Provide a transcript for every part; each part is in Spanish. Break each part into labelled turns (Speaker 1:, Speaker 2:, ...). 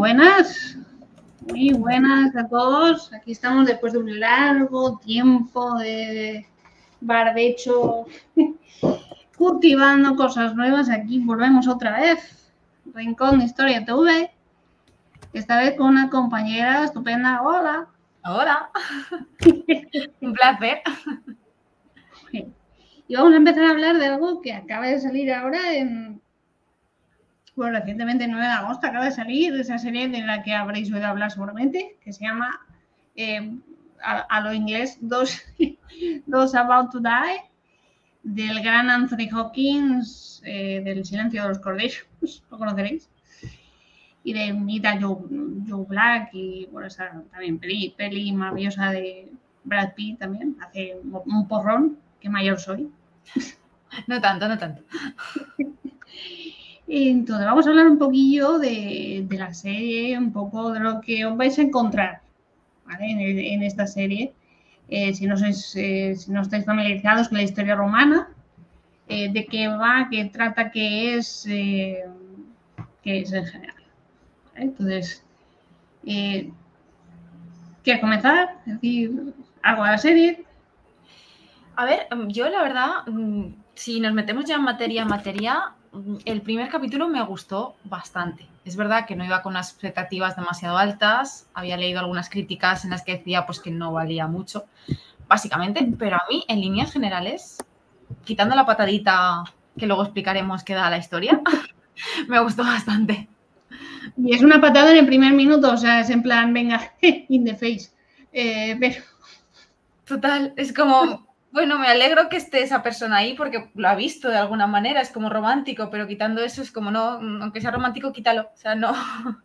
Speaker 1: muy buenas a todos. Aquí estamos después de un largo tiempo de barbecho, cultivando cosas nuevas. Aquí volvemos otra vez, Rincón de Historia TV, esta vez con una compañera estupenda. Hola.
Speaker 2: Hola, un placer.
Speaker 1: Y vamos a empezar a hablar de algo que acaba de salir ahora recientemente, el 9 de agosto, acaba de salir esa serie de la que habréis oído hablar seguramente, que se llama, a lo inglés, Those About to Die, del gran Anthony Hopkins, del Silencio de los Corderos, lo conoceréis, y de Mita Joe Black, y bueno, esa también peli maravillosa de Brad Pitt también, hace un porrón, qué mayor soy.
Speaker 2: No tanto, no tanto.
Speaker 1: Entonces vamos a hablar un poquillo de la serie, un poco de lo que os vais a encontrar, ¿vale? en esta serie. Si no estáis familiarizados con la historia romana, de qué va, qué trata, qué es en general. ¿Vale? Entonces, ¿quieres comenzar? ¿Decir algo de la serie?
Speaker 2: A ver, yo la verdad, si nos metemos ya en materia, el primer capítulo me gustó bastante. Es verdad que no iba con unas expectativas demasiado altas, había leído algunas críticas en las que decía pues que no valía mucho, básicamente, pero a mí, en líneas generales, quitando la patadita que luego explicaremos que da la historia, me gustó bastante.
Speaker 1: Y es una patada en el primer minuto, o sea, es en plan, venga, in the face. Pero...
Speaker 2: Total, es como... Bueno, me alegro que esté esa persona ahí porque lo ha visto de alguna manera, es como romántico, pero quitando eso es como no, aunque sea romántico, quítalo, o sea, no.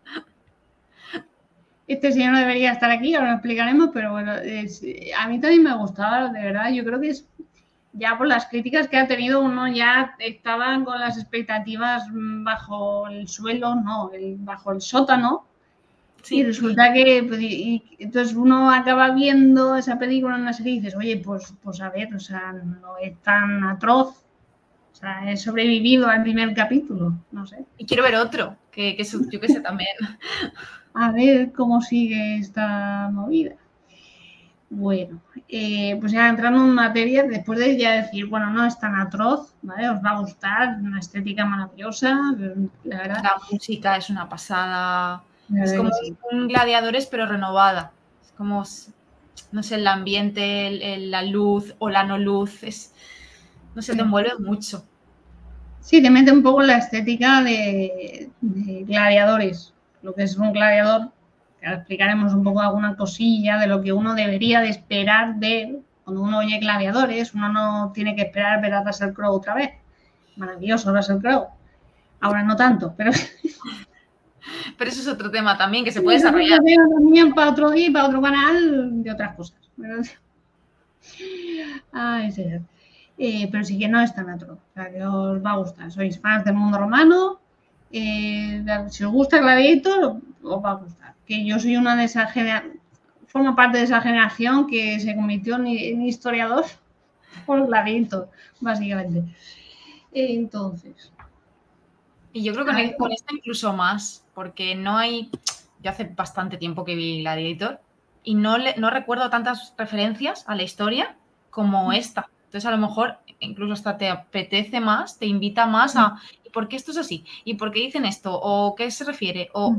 Speaker 1: Este señor no debería estar aquí, ahora lo explicaremos, pero bueno, a mí también me gustaba, de verdad, yo creo que es ya por las críticas que ha tenido, uno ya estaba con las expectativas bajo el suelo, no, bajo el sótano. Sí. Y resulta que entonces uno acaba viendo esa película en una serie y dices, oye, pues a ver, o sea, no es tan atroz. O sea, he sobrevivido al primer capítulo, no sé.
Speaker 2: Y quiero ver otro, que yo que sé también.
Speaker 1: A ver cómo sigue esta movida. Bueno, pues ya entrando en materia, después de ya decir, bueno, no es tan atroz, ¿vale? Os va a gustar, una estética maravillosa, la verdad.
Speaker 2: La música es una pasada. Es como un Gladiadores, pero renovada. Es como, no sé, el ambiente, la luz o la no luz, no sé, te envuelve mucho.
Speaker 1: Sí, te mete un poco en la estética de Gladiadores, lo que es un gladiador. Ahora explicaremos un poco alguna cosilla de lo que uno debería de esperar de él. Cuando uno oye Gladiadores, uno no tiene que esperar ver a Russell Crowe otra vez. Maravilloso Russell Crowe. Ahora no tanto, pero...
Speaker 2: Pero eso es otro tema también que se puede desarrollar.
Speaker 1: También para otro día, para otro canal, de otras cosas. Ay, señor. Pero sí que no es tan atroz. O sea, que os va a gustar. Sois fans del mundo romano. Si os gusta Gladiator, os va a gustar. Que yo soy una de esas generaciones, formo parte de esa generación que se convirtió en historiador por Gladiator, básicamente. Entonces.
Speaker 2: Y yo creo que con esta incluso más, porque no hay... Yo hace bastante tiempo que vi Gladiator y no recuerdo tantas referencias a la historia como esta. Entonces, a lo mejor incluso hasta te apetece más, te invita más a ¿y por qué esto es así? ¿Y por qué dicen esto? ¿O qué se refiere? O...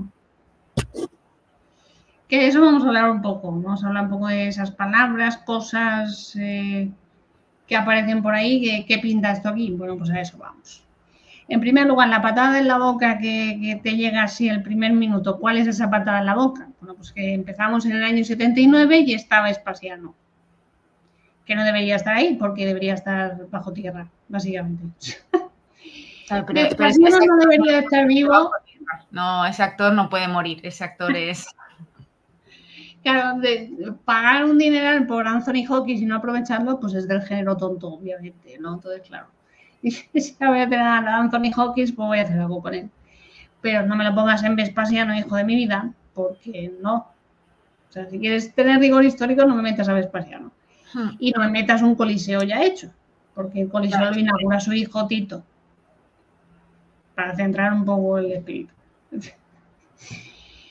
Speaker 1: Que de eso vamos a hablar un poco. Vamos a hablar un poco de esas palabras, cosas que aparecen por ahí. ¿Qué pinta esto aquí? Bueno, pues a eso vamos. En primer lugar, la patada en la boca que te llega así el primer minuto. ¿Cuál es esa patada en la boca? Bueno, pues que empezamos en el año 79 y estaba Vespasiano. Que no debería estar ahí porque debería estar bajo tierra, básicamente.
Speaker 2: Claro,
Speaker 1: Vespasiano no debería estar vivo.
Speaker 2: No, ese actor no puede morir. Ese actor es...
Speaker 1: Claro, pagar un dineral por Anthony Hopkins y no aprovecharlo, pues es del género tonto, obviamente, ¿no? Entonces, claro. Y si voy a tener a Anthony Hopkins, pues voy a hacer algo con él. Pero no me lo pongas en Vespasiano, hijo de mi vida, porque no. O sea, si quieres tener rigor histórico, no me metas a Vespasiano. Y no me metas un coliseo ya hecho, porque el coliseo lo inaugura su hijo Tito, para centrar un poco el espíritu.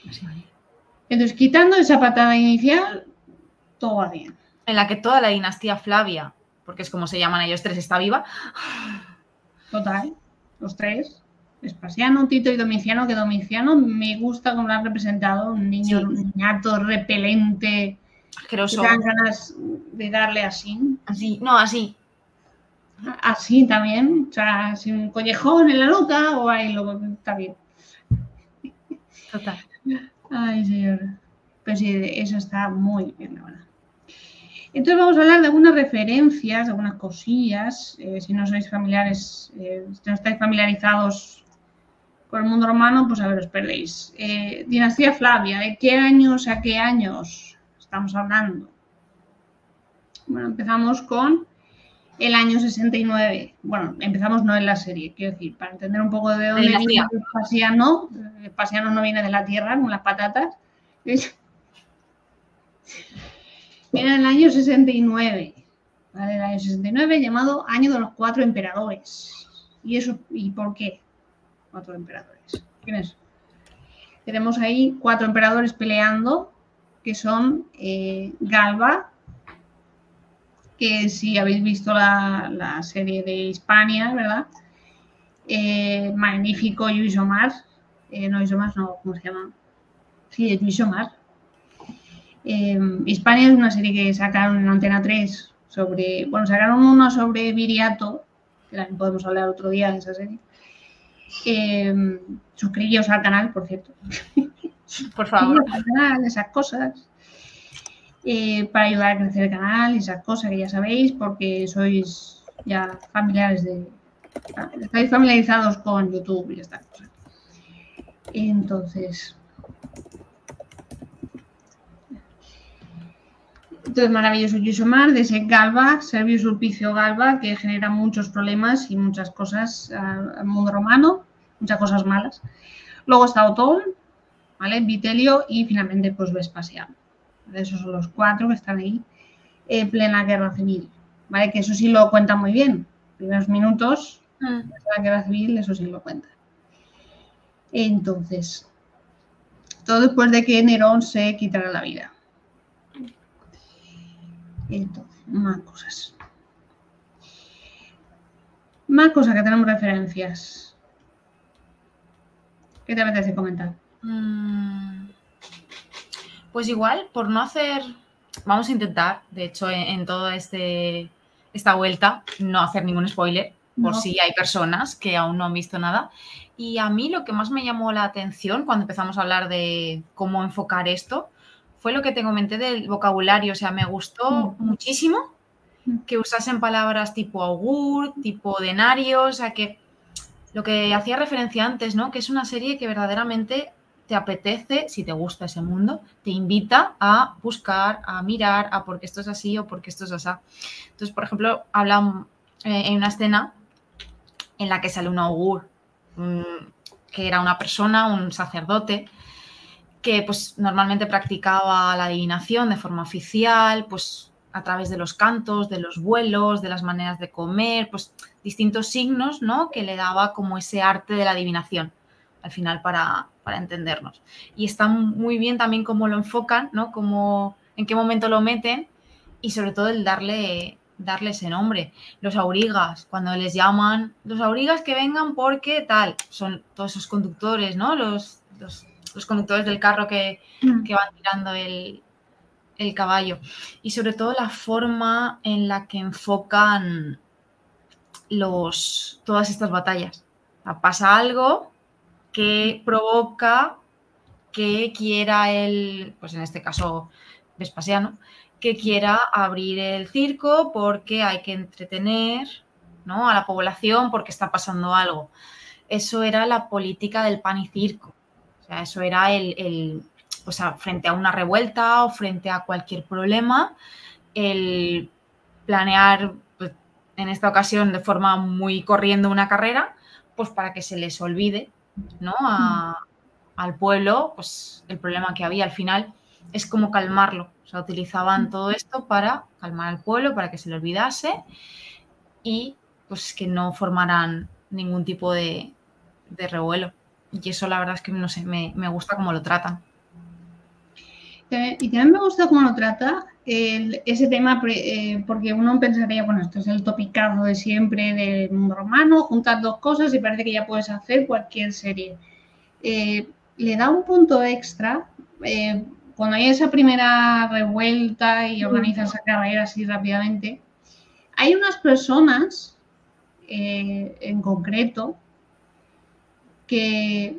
Speaker 1: Entonces, quitando esa patada inicial, todo va bien.
Speaker 2: En la que toda la dinastía Flavia, porque es como se llaman ellos tres, está viva.
Speaker 1: Total, los tres. Vespasiano, Tito y Domiciano, que Domiciano me gusta como lo han representado, un niño niñato, repelente,
Speaker 2: asqueroso.
Speaker 1: Que dan ganas de darle así.
Speaker 2: Así, no, así.
Speaker 1: Así también, o sea, sin un collejón en la nuca o ahí luego está bien.
Speaker 2: Total.
Speaker 1: Ay, señor. Pues sí, eso está muy bien, la verdad. Entonces vamos a hablar de algunas referencias, de algunas cosillas, si no sois familiares, si no estáis familiarizados con el mundo romano, pues a ver, os perdéis. Dinastía Flavia, ¿de qué años a qué años estamos hablando? Bueno, empezamos con el año 69. Bueno, empezamos no en la serie, quiero decir, para entender un poco de dónde viene Vespasiano. Vespasiano no viene de la tierra, como las patatas. Viene en el año 69. ¿Vale? El año 69, llamado Año de los Cuatro Emperadores. ¿Y por qué? Cuatro emperadores. ¿Quiénes? Tenemos ahí 4 emperadores peleando, que son Galba, que si habéis visto la serie de Hispania, ¿verdad? Magnífico Lluís Omar. No, Lluís Omar, no, ¿cómo se llama? Sí, Lluís Omar. Hispania es una serie que sacaron en Antena 3 sobre, bueno, sacaron uno sobre Viriato, que también podemos hablar otro día de esa serie. Suscribíos al canal, por cierto.
Speaker 2: Por favor.
Speaker 1: Al canal, esas cosas. Para ayudar a crecer el canal y esas cosas que ya sabéis, porque sois ya familiares estáis familiarizados con YouTube y estas cosas. Entonces, maravilloso Lluís Omar, de ese Galba, Servio Sulpicio Galba, que genera muchos problemas y muchas cosas al mundo romano, muchas cosas malas. Luego está Otón, ¿vale? Vitelio y finalmente pues Vespasiano. Esos son los 4 que están ahí en plena guerra civil, ¿vale? Que eso sí lo cuenta muy bien. Primeros minutos de la guerra civil, eso sí lo cuenta. Entonces, todo después de que Nerón se quitara la vida. Entonces, más cosas. Más cosas que tenemos referencias. ¿Qué te apetece comentar?
Speaker 2: Pues igual, por no hacer... Vamos a intentar, de hecho, en toda esta vuelta, no hacer ningún spoiler, por si hay personas que aún no han visto nada. Y a mí lo que más me llamó la atención cuando empezamos a hablar de cómo enfocar esto fue lo que te comenté del vocabulario. O sea, me gustó muchísimo que usasen palabras tipo augur, tipo denario, o sea, que lo que hacía referencia antes, ¿no? Que es una serie que verdaderamente te apetece, si te gusta ese mundo, te invita a buscar, a mirar, a por qué esto es así o por qué esto es así. Entonces, por ejemplo, hablan en una escena en la que sale un augur, que era una persona, un sacerdote, que pues normalmente practicaba la adivinación de forma oficial, pues a través de los cantos, de los vuelos, de las maneras de comer, pues distintos signos, ¿no? Que le daba como ese arte de la adivinación al final para entendernos. Y está muy bien también cómo lo enfocan, ¿no? Como en qué momento lo meten y sobre todo el darle ese nombre. Los aurigas, cuando les llaman, los aurigas que vengan porque tal, son todos esos conductores, ¿no? Los conductores del carro que van tirando el caballo. Y sobre todo la forma en la que enfocan todas estas batallas. O sea, pasa algo que provoca que quiera pues en este caso Vespasiano, que quiera abrir el circo porque hay que entretener, ¿no? A la población porque está pasando algo. Eso era la política del pan y circo. O sea, eso era o sea, frente a una revuelta o frente a cualquier problema, el planear, pues, en esta ocasión de forma muy corriendo una carrera, pues para que se les olvide, ¿no? Al pueblo, pues el problema que había al final es como calmarlo. O sea, utilizaban todo esto para calmar al pueblo, para que se le olvidase y pues que no formaran ningún tipo de revuelo. Y eso la verdad es que, no sé, me gusta cómo lo tratan.
Speaker 1: Y también me gusta cómo lo trata ese tema, porque uno pensaría, bueno, esto es el topicazo de siempre del mundo romano, juntas dos cosas y parece que ya puedes hacer cualquier serie. Le da un punto extra cuando hay esa primera revuelta y organiza esa carrera así rápidamente. Hay unas personas en concreto que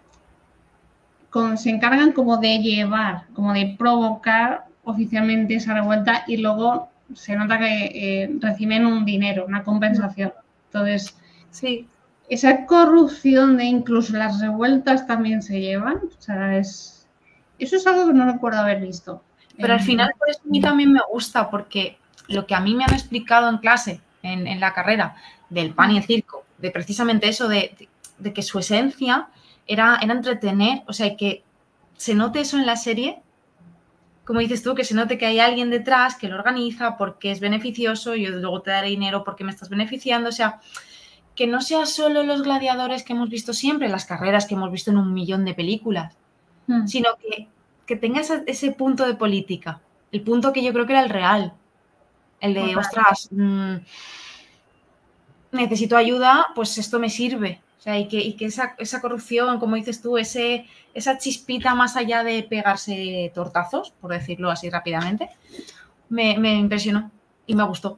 Speaker 1: se encargan como de llevar, como de provocar oficialmente esa revuelta y luego se nota que reciben un dinero, una compensación. Entonces,
Speaker 2: sí,
Speaker 1: esa corrupción de incluso las revueltas también se llevan, o sea, eso es algo que no recuerdo haber visto.
Speaker 2: Pero al final por eso a mí también me gusta, porque lo que a mí me han explicado en clase, en la carrera, del pan y el circo, de precisamente eso, de que su esencia era entretener, o sea, y que se note eso en la serie, como dices tú, que se note que hay alguien detrás que lo organiza porque es beneficioso, yo luego te daré dinero porque me estás beneficiando, o sea, que no sea solo los gladiadores que hemos visto siempre, las carreras que hemos visto en 1.000.000 de películas, sino que tenga ese punto de política, el punto que yo creo que era el real, el de, ostras, necesito ayuda, pues esto me sirve. O sea, y que esa corrupción, como dices tú, esa chispita más allá de pegarse tortazos, por decirlo así rápidamente, me impresionó y me gustó.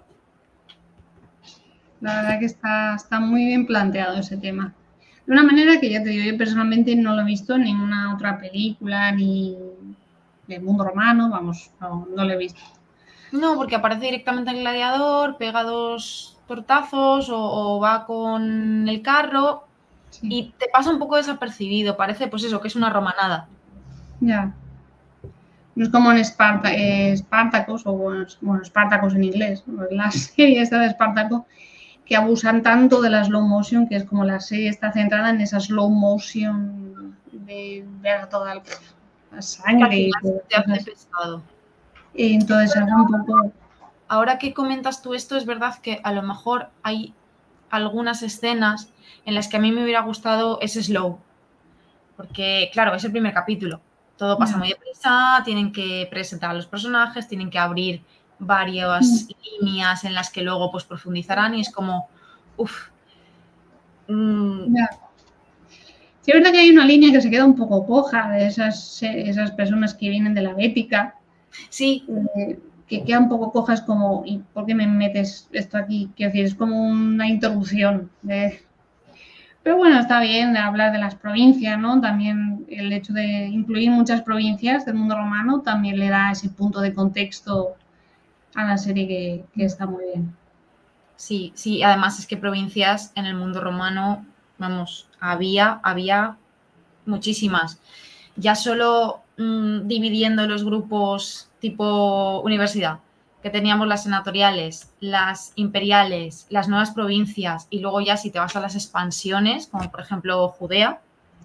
Speaker 1: La verdad que está muy bien planteado ese tema. De una manera que ya te digo, yo personalmente no lo he visto en ninguna otra película ni del mundo romano, vamos, no lo he visto.
Speaker 2: No, porque aparece directamente el gladiador, pega 2 tortazos o va con el carro y te pasa un poco desapercibido, parece pues eso, que es una romanada.
Speaker 1: Ya. No es como en Spartacus, o bueno, Spartacus en inglés, la serie esta de Spartacus, que abusan tanto de la slow motion, que es como la serie está centrada en esa slow motion de ver toda la sangre y todo.
Speaker 2: Te hace pesado.
Speaker 1: Entonces es un poco...
Speaker 2: Ahora que comentas tú esto, es verdad que a lo mejor hay algunas escenas en las que a mí me hubiera gustado ese slow, porque claro, es el primer capítulo, todo pasa muy deprisa, tienen que presentar a los personajes, tienen que abrir varias líneas en las que luego pues profundizarán y es como, uff.
Speaker 1: Sí, es verdad que hay una línea que se queda un poco coja de esas personas que vienen de la bética.
Speaker 2: Sí.
Speaker 1: Que queda un poco cojas como, ¿y por qué me metes esto aquí? Quiero decir, es como una introducción. Pero bueno, está bien hablar de las provincias, ¿no? También el hecho de incluir muchas provincias del mundo romano también le da ese punto de contexto a la serie que está muy bien.
Speaker 2: Sí, sí, además es que provincias en el mundo romano, vamos, había muchísimas. Ya solo dividiendo los grupos tipo universidad, que teníamos las senatoriales, las imperiales, las nuevas provincias y luego ya si te vas a las expansiones, como por ejemplo Judea,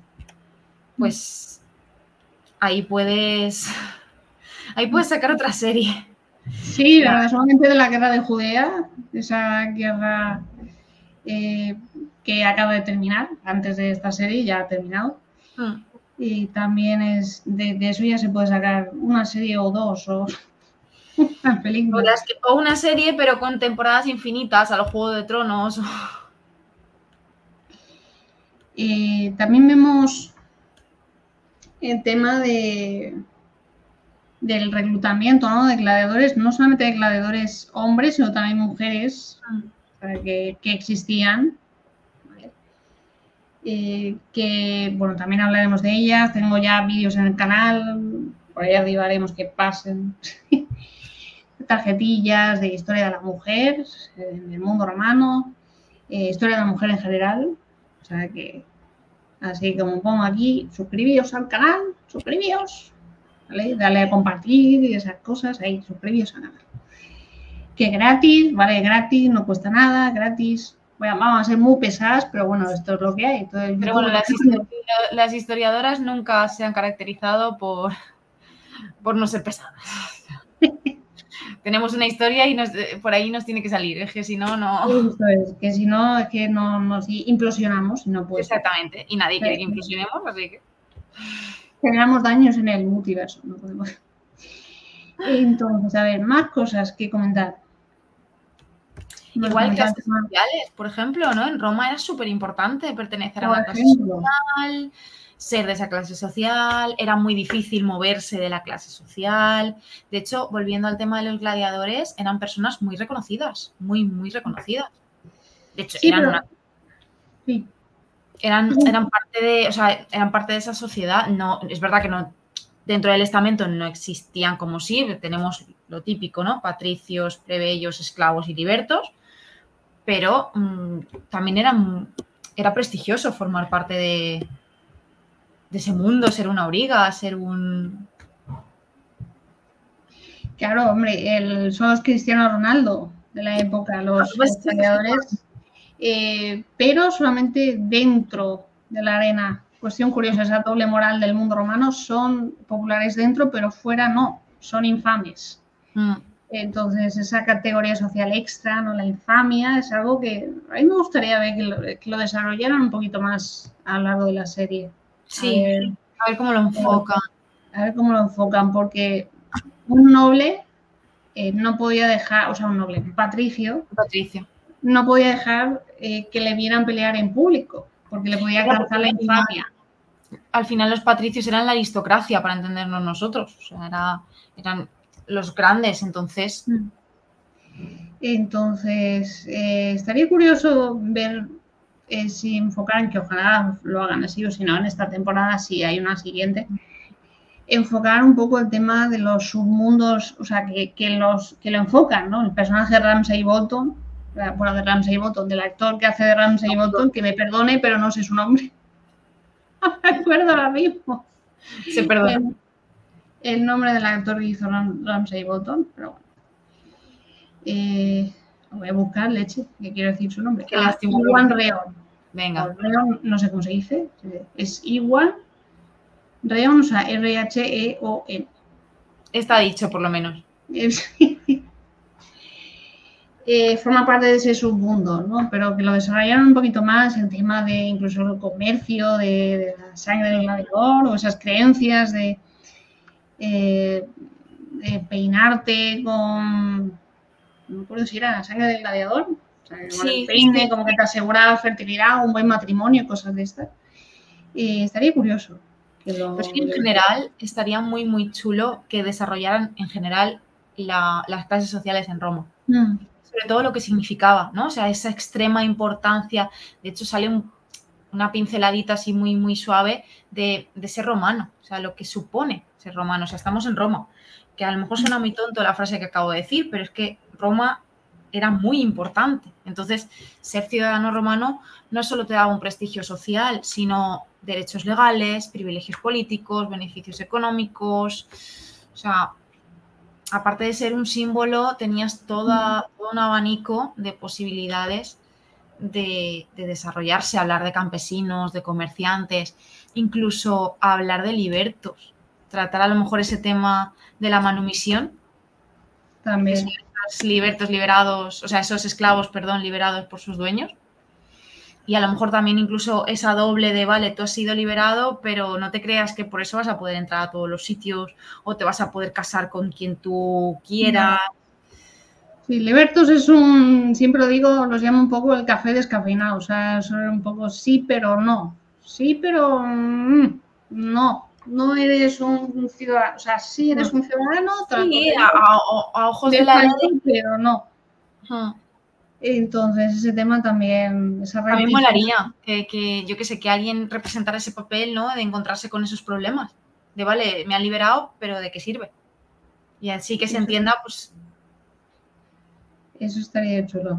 Speaker 2: pues ahí puedes sacar otra serie.
Speaker 1: Sí, la verdad, solamente de la guerra de Judea, esa guerra que acaba de terminar, antes de esta serie ya ha terminado. Y también es de eso ya se puede sacar una serie o dos o una película.
Speaker 2: O una serie, pero con temporadas infinitas, a los Juegos de Tronos.
Speaker 1: También vemos el tema del reclutamiento, ¿no? De gladiadores, no solamente de gladiadores hombres, sino también mujeres que existían. Que, bueno, también hablaremos de ellas. Tengo ya vídeos en el canal, por ahí arriba haremos que pasen tarjetillas de historia de la mujer en el mundo romano, historia de la mujer en general. O sea que, así como pongo aquí, suscribíos al canal, suscribíos, ¿vale? Dale a compartir y esas cosas, ahí, suscribíos al canal. Que gratis, vale, gratis, no cuesta nada, gratis. Bueno, vamos a ser muy pesadas, pero bueno, esto es lo que hay. Entonces,
Speaker 2: pero bueno, las historiadoras nunca se han caracterizado por no ser pesadas. Tenemos una historia y por ahí nos tiene que salir, es que si no, no...
Speaker 1: Esto es, que si no, es que no nos implosionamos y no puede
Speaker 2: Exactamente, y nadie quiere que implosionemos, así que...
Speaker 1: generamos daños en el multiverso. No podemos. Entonces, a ver, más cosas que comentar.
Speaker 2: Igual clases sociales, por ejemplo, ¿no? En Roma era súper importante pertenecer a una clase social, ser de esa clase social, era muy difícil moverse de la clase social. De hecho, volviendo al tema de los gladiadores, eran personas muy reconocidas, muy, muy reconocidas. De hecho,
Speaker 1: sí,
Speaker 2: eran parte de, o sea, eran parte de esa sociedad. No, es verdad que no, dentro del estamento no existían como sí, tenemos lo típico, ¿no? Patricios, plebeyos, esclavos y libertos, pero también era prestigioso formar parte de ese mundo, ser una auriga, ser un...
Speaker 1: Claro, hombre, son los Cristiano Ronaldo de la época, los gladiadores, pero solamente dentro de la arena. Cuestión curiosa, esa doble moral del mundo romano, son populares dentro, pero fuera no, son infames. Entonces, esa categoría social extra, ¿no? La infamia, es algo que a mí me gustaría ver que lo desarrollaran un poquito más a lo largo de la serie.
Speaker 2: Sí, a ver cómo lo enfocan.
Speaker 1: A ver cómo lo enfocan, porque un noble no podía dejar, o sea, un patricio, no podía dejar que le vieran pelear en público, porque le podía alcanzar la infamia.
Speaker 2: Al final los patricios eran la aristocracia, para entendernos nosotros, o sea, eran los grandes, entonces...
Speaker 1: Entonces, estaría curioso ver si enfocaran, que ojalá lo hagan así, o si no, en esta temporada, si hay una siguiente, enfocar un poco el tema de los submundos, o sea, que lo enfocan, ¿no? El personaje de Ramsay Bolton, bueno, de Ramsay Bolton, del actor que hace de Ramsay Bolton, que me perdone, pero no sé su nombre. No me acuerdo ahora mismo.
Speaker 2: Se perdona.
Speaker 1: El nombre del actor que hizo Ramsay Bolton, pero bueno. Lo voy a buscar, leche, que quiero decir su nombre. Iwan Rheon.
Speaker 2: Venga.
Speaker 1: Rheon, no sé cómo se dice. Es Iwan Rheon, o sea, R-H-E-O-N.
Speaker 2: Está dicho, por lo menos.
Speaker 1: Forma parte de ese submundo, ¿no? Pero que lo desarrollaron un poquito más, el tema de incluso el comercio, de la sangre del gladiador, o esas creencias de peinarte con... No me acuerdo si era la sangre del gladiador. O sea, el peine, como que te aseguraba fertilidad, un buen matrimonio, cosas de estas. Estaría curioso.
Speaker 2: Pues en general estaría muy, muy chulo que desarrollaran en general las clases sociales en Roma. Sobre todo lo que significaba, ¿no? O sea, esa extrema importancia. De hecho, sale una pinceladita así muy, muy suave de ser romano. O sea, lo que supone ser romano. O sea, estamos en Roma. Que a lo mejor suena muy tonto la frase que acabo de decir, pero es que Roma era muy importante. Entonces, ser ciudadano romano no solo te daba un prestigio social, sino derechos legales, privilegios políticos, beneficios económicos. O sea, aparte de ser un símbolo, tenías todo un abanico de posibilidades de desarrollarse, hablar de campesinos, de comerciantes, incluso hablar de libertos, tratar a lo mejor ese tema de la manumisión.
Speaker 1: También.
Speaker 2: Esos libertos liberados, o sea, esos esclavos, perdón, liberados por sus dueños. Y a lo mejor también incluso esa doble de, vale, tú has sido liberado, pero no te creas que por eso vas a poder entrar a todos los sitios o te vas a poder casar con quien tú quieras.
Speaker 1: Sí, libertos es siempre lo digo, los llamo un poco el café descafeinado, o sea, son un poco sí, pero no. Sí, pero no. No eres un ciudadano, o sea, sí eres un ciudadano,
Speaker 2: sí, a ojos de la ley,
Speaker 1: pero no. Entonces, ese tema también...
Speaker 2: A mí me molaría que yo que sé, que alguien representara ese papel, ¿no? De encontrarse con esos problemas. De, vale, me han liberado, pero ¿de qué sirve? Y así que se entienda, pues...
Speaker 1: Eso estaría chulo.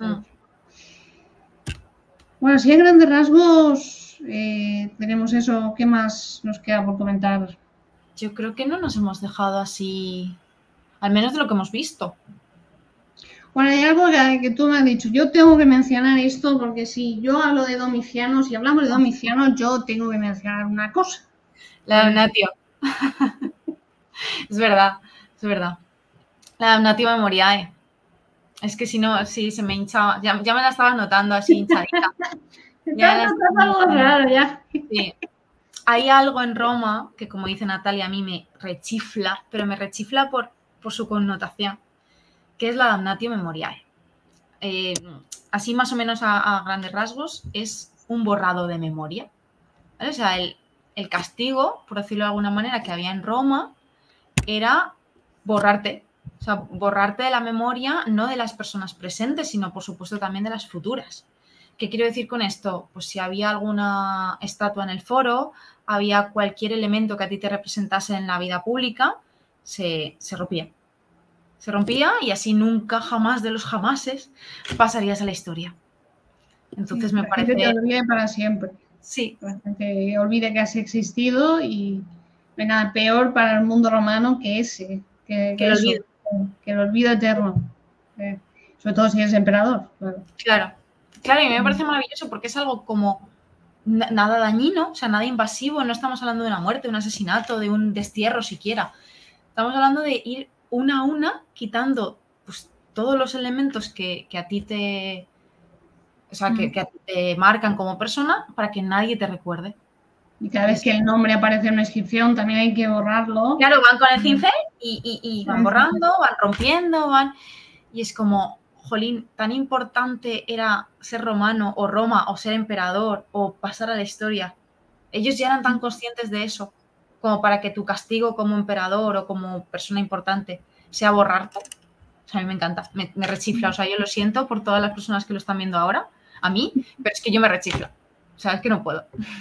Speaker 1: Bueno, así a grandes rasgos tenemos eso. ¿Qué más nos queda por comentar?
Speaker 2: Yo creo que no nos hemos dejado así, al menos de lo que hemos visto.
Speaker 1: Bueno, hay algo que tú me has dicho. Yo tengo que mencionar esto porque si yo hablo de Domiciano, si hablamos de Domiciano, yo tengo que mencionar una cosa.
Speaker 2: La damnatio. Es verdad, es verdad. La damnatio memoriae. Es que si no, sí, se me hinchaba. Ya me la estaba notando así hinchadita.
Speaker 1: Ya. Sí.
Speaker 2: hay algo en Roma que, como dice Natalia, a mí me rechifla, pero me rechifla por su connotación, que es la damnatio memoriae. Así más o menos a grandes rasgos, es un borrado de memoria, ¿vale? O sea, el castigo, por decirlo de alguna manera, que había en Roma era borrarte. O sea, borrarte de la memoria, no de las personas presentes, sino por supuesto también de las futuras. ¿Qué quiero decir con esto? Pues si había alguna estatua en el foro, había cualquier elemento que a ti te representase en la vida pública, se rompía. Se rompía y así nunca, jamás de los jamases, pasarías a la historia. Entonces me parece...
Speaker 1: Que te olvide para siempre.
Speaker 2: Sí.
Speaker 1: Que olvide que has existido y no hay nada peor para el mundo romano que ese. Que el olvido. Que el olvido eterno. Sobre todo si eres emperador.
Speaker 2: Claro. Claro, y a mí me parece maravilloso porque es algo como nada dañino, o sea, nada invasivo. No estamos hablando de una muerte, de un asesinato, de un destierro siquiera. Estamos hablando de ir una a una quitando pues, todos los elementos que a ti te... O sea, que a ti te marcan como persona para que nadie te recuerde.
Speaker 1: Y cada vez que el nombre aparece en una inscripción también hay que borrarlo.
Speaker 2: Claro, van con el cincel y van borrando, van rompiendo, van... Y es como, jolín, tan importante era ser romano o Roma o ser emperador o pasar a la historia. Ellos ya eran tan conscientes de eso como para que tu castigo como emperador o como persona importante sea borrarte. O sea, a mí me encanta, me rechifla. O sea, yo lo siento por todas las personas que lo están viendo ahora, a mí, pero es que yo me rechifla. O sea, es que no puedo.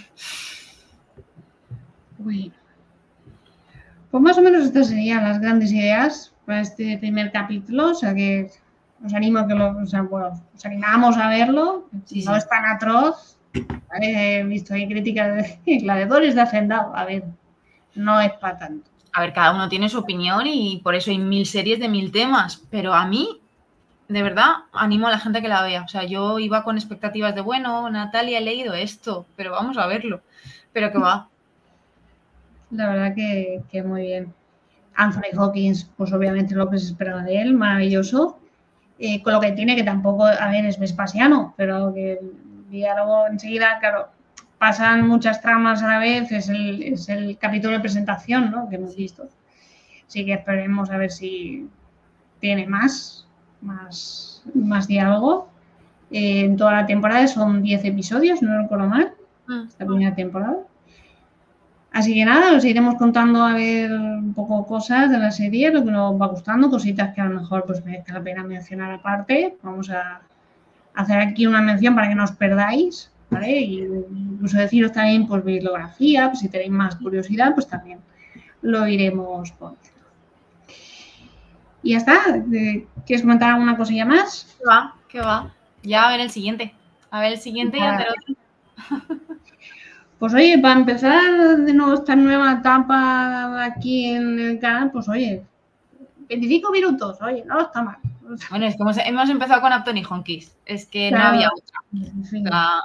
Speaker 1: Bueno. Pues más o menos estas serían las grandes ideas para este primer capítulo. O sea que os animo a que os animamos a verlo.
Speaker 2: Sí,
Speaker 1: no es tan atroz. He visto ahí críticas de gladiadores de Hacendado. A ver, no es para tanto.
Speaker 2: A ver, cada uno tiene su opinión y por eso hay 1000 series de 1000 temas. Pero a mí, de verdad, animo a la gente que la vea. O sea, yo iba con expectativas de, bueno, Natalia, he leído esto, pero vamos a verlo. Pero que va.
Speaker 1: La verdad que muy bien. Anthony Hopkins, pues obviamente lo que se esperaba de él, maravilloso. Con lo que tiene que tampoco, a ver, es vespasiano, pero que el diálogo enseguida, claro, pasan muchas tramas a la vez, es el capítulo de presentación, ¿no? Que hemos visto. Así que esperemos a ver si tiene más diálogo. En toda la temporada son 10 episodios, no recuerdo mal, la primera temporada. Así que nada, os iremos contando a ver un poco cosas de la serie, lo que nos va gustando, cositas que a lo mejor pues merezca la pena mencionar aparte. Vamos a hacer aquí una mención para que no os perdáis, ¿vale? Y incluso deciros también pues bibliografía, pues si tenéis más curiosidad, pues también lo iremos poniendo. Y ya está. ¿Quieres comentar alguna cosilla más?
Speaker 2: ¿Qué va? Ya a ver el siguiente. A ver el siguiente y hacer otro.
Speaker 1: Pues oye, para empezar de nuevo esta nueva etapa aquí en el canal, pues oye, 25 minutos, oye, no está mal.
Speaker 2: Bueno, es como hemos empezado con Apton y Honkies, es que claro, no había otra.
Speaker 1: Sí. O sea...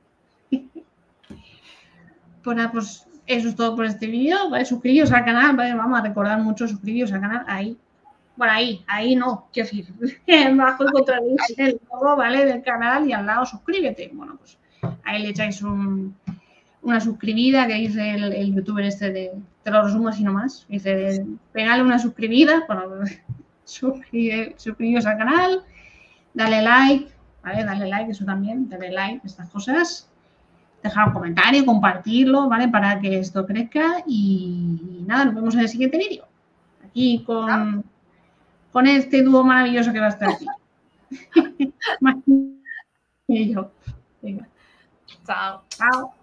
Speaker 1: Pues eso es todo por este vídeo, ¿vale? Suscribiros al canal, ¿vale? Vamos a recordar mucho, suscribiros al canal, ahí. Bueno, ahí no, quiero decir, bajo encontraréis el logo, ¿vale? Del canal y al lado suscríbete. Bueno, pues ahí le echáis una suscribida que dice el youtuber este te lo resumo así nomás, dice pegarle una suscribida, bueno, suscribiros al canal, dale like, ¿vale? Dale like, eso también, dale like, estas cosas, dejar un comentario, compartirlo, ¿vale? Para que esto crezca y nada, nos vemos en el siguiente vídeo, aquí con este dúo maravilloso que va a estar aquí. Y yo. Venga.
Speaker 2: Chao.
Speaker 1: Chao.